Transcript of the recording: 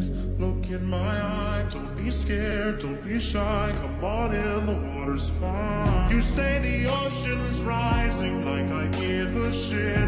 is. Look in my eye, don't be scared, don't be shy. Come on in, the water's fine. You say the ocean's rising like I give a shit.